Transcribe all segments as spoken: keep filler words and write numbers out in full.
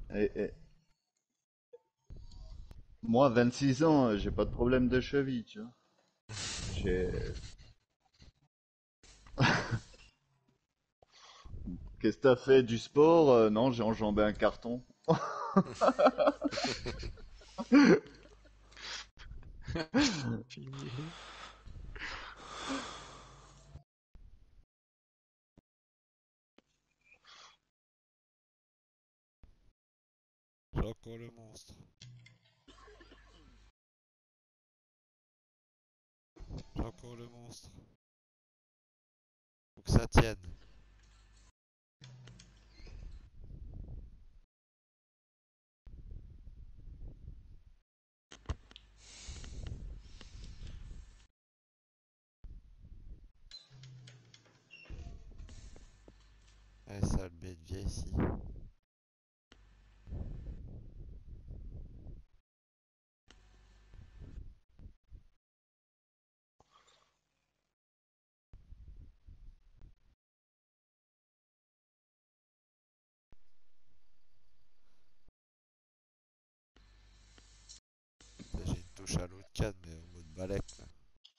Et, et moi, vingt-six ans, j'ai pas de problème de cheville, tu vois. J'ai... Qu'est-ce que t'as fait du sport? Euh, Non, j'ai enjambé un carton. Fini. J'ai encore le monstre. J'ai encore le monstre. Faut que ça tienne. Eh, sale bête vieille ici. J'ai une touche à l'autre canne, mais en mode balèque là.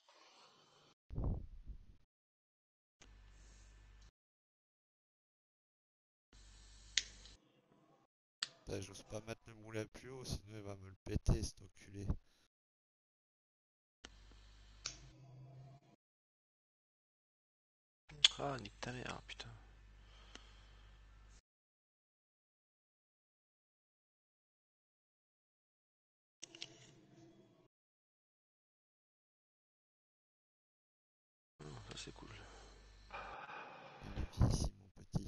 Putain, j'ose pas mettre le moulin plus haut, sinon il va me le péter, cet enculé. Ah, nique ta mère, putain. Ça c'est cool. Il est vieux ici, mon petit.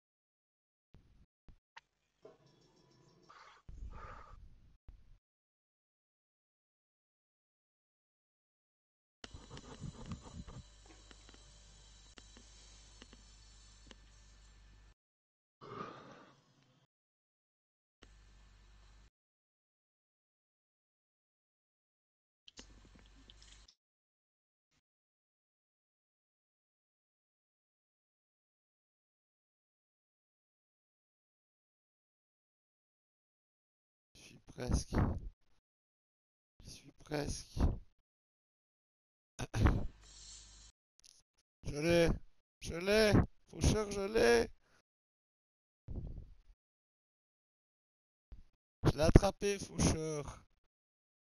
Je suis presque. Je suis presque. Je l'ai. Je l'ai. Faucheur, je l'ai. Je l'ai attrapé, faucheur.